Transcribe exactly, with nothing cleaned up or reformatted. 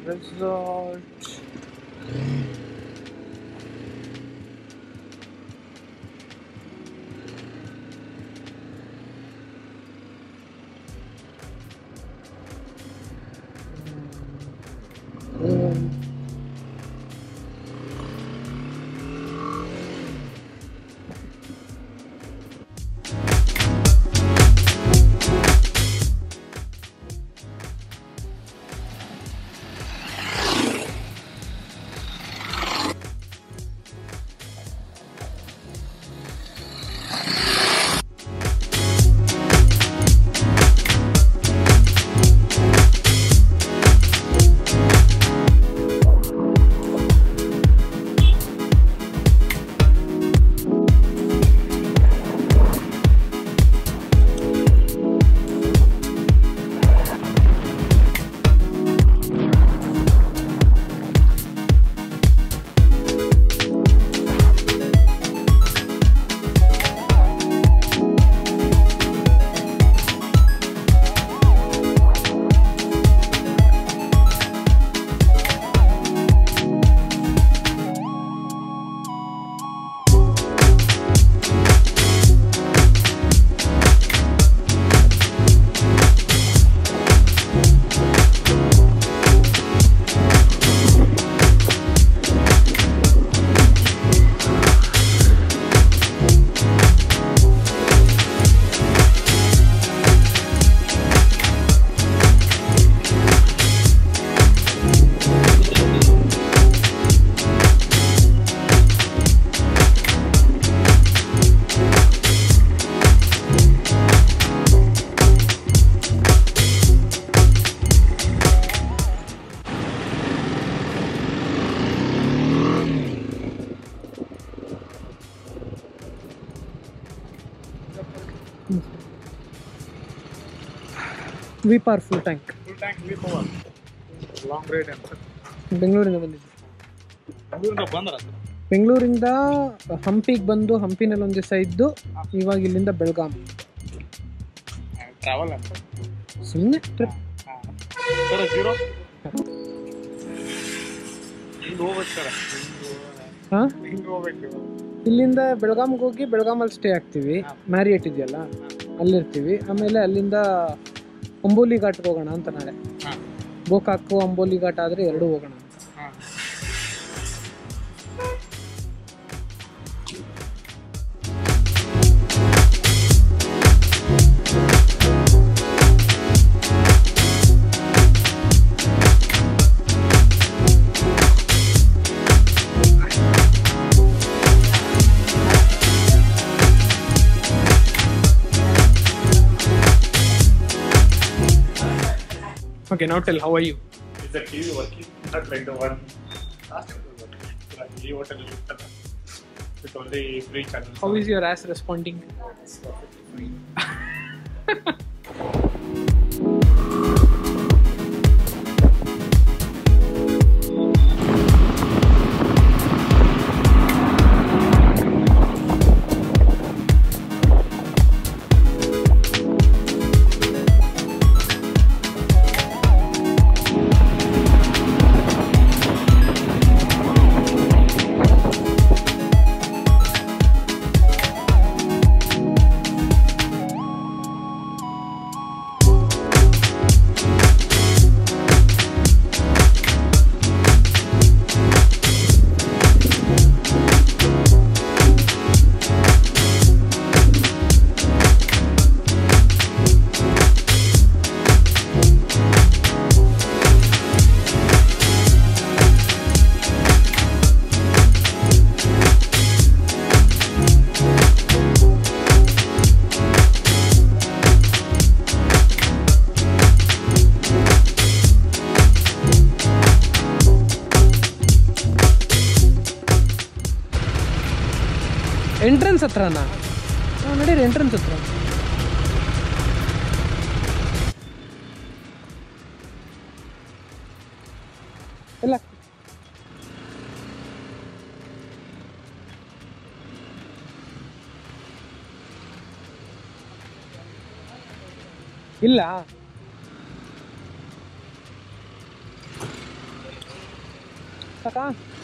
resort. Um, V power full tank. Full tank V power. Long ride ಅಂತ. ಬೆಂಗಳೂರಿಂದ ಬಂದಿದ್ದು. ಬೆಂಗಳೂರಿಂದ ಬಂದ್ರ? ಬೆಂಗಳೂರಿಂದ ಹಂಪಿಗೆ ಬಂದು ಹಂಪಿನಲ್ಲಿ ಒಂದು ದಿವಸ ಇದ್ದು ಇವಾಗ ಇಲ್ಲಿಂದ ಬೆಳಗಾಂ. ಟ್ರಾವೆಲ್ ಅಂತ. ಸುಮ್ಮನೆ ಟ್ರಿಪ್. Sir zero. ಹಿಂಗೆ ಹೋಗ್ಬೇಕು ಸರ್. ಹಾಂ ಹಿಂಗೆ ಹೋಗ್ಬೇಕು. ಇಲ್ಲಿಂದ ಬೆಳಗಾಂಗೆ ಹೋಗಿ ಬೆಳಗಾಮಲ್ಲಿ ಸ್ಟೇ ಆಗ್ತೀವಿ. ಮ್ಯಾರಿಯಟ್ ಇದೆಯಲ್ಲ ಅಲ್ಲಿರ್ತೀವಿ. ಆಮೇಲೆ ಅಲ್ಲಿಂದ ಅಂಬೋಲಿ ಘಾಟ್ಗೆ ಹೋಗೋಣ ಅಂತ ನಾಳೆ. ಗೋಕಾಕು ಅಂಬೋಲಿ ಘಾಟ್ ಆದರೆ ಎರಡೂ ಹೋಗೋಣ ಅಂತ. Okay, now tell, how are you? Is the T V working? Not like the one last time was working. Like the hotel with only three channels. How is your ass responding? It's perfectly fine. Entrance ಹತ್ರನಾ? ಹಾಂ ನಡೀರಿ, entrance ಹತ್ರ. ಇಲ್ಲ ಇಲ್ಲ ಸಾಕಾ